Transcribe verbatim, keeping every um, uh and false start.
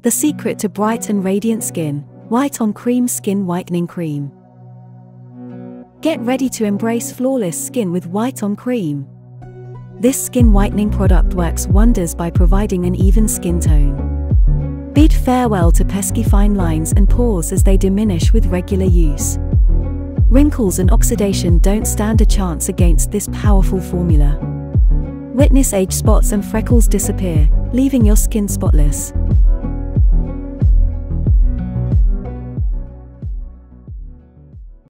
The secret to bright and radiant skin, WhiteOnCream Skin Whitening Cream. Get ready to embrace flawless skin with WhiteOnCream. This skin whitening product works wonders by providing an even skin tone. Bid farewell to pesky fine lines and pores as they diminish with regular use. Wrinkles and oxidation don't stand a chance against this powerful formula. Witness age spots and freckles disappear, leaving your skin spotless.